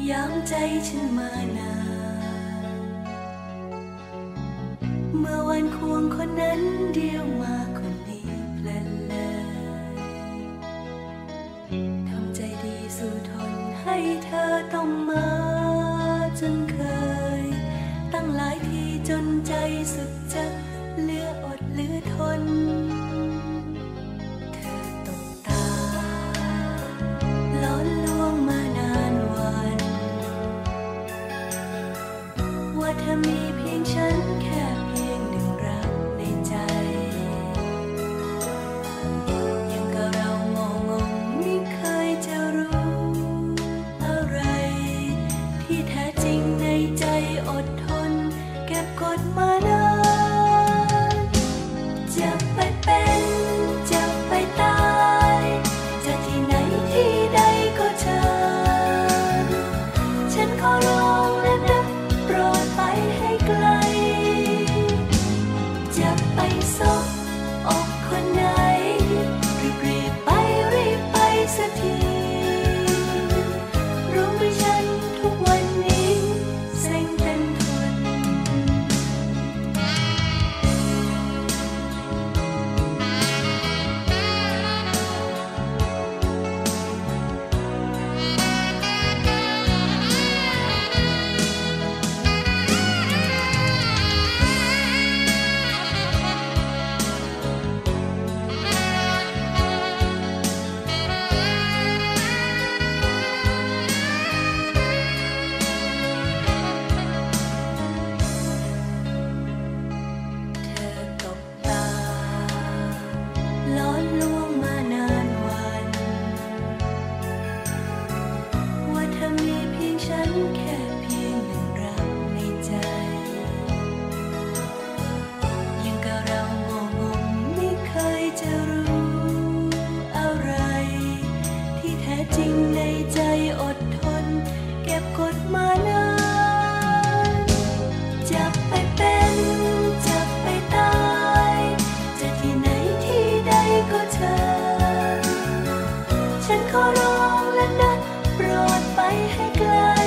ยามใจฉันมานานเมื่อวันควงคนนั้นเดียวมาคนนี้เพลินเลยทำใจดีสู้ทนให้เธอต้องมาจนเคยตั้งหลายทีจนใจสุดจะเหลืออดเหลือทนเธอตกตาล้อนลวงมานานวันว่าเธอมีเพียงฉันแค่เพียงหนึ่งรักในใจยังกับเรางงไม่เคยจะรู้อะไรที่แท้จริงในใจอดทนเก็บกดมานานจะไปเป็นจะไปตายจะที่ไหนที่ใดก็เชิญฉันขอร้องและนะโปรดไปให้ไกลจะไปซบอกคนไหนรีบไปสักทีรู้ไหมฉันทุกวันนี้เซ็งเป็นทนเธอตบตาล้อนลวงมานานวันว่าเธอมีเพียงฉันแค่เพียงหนึ่งรักในใจยังกับเรางงไม่เคยจะรู้อะไรที่แท้จริงในใจอดทนเก็บกดมานานจะไปเป็นจะไปตายจะที่ไหนที่ใดก็เชิญฉันขอร้องและนะโปรดไปให้ไกล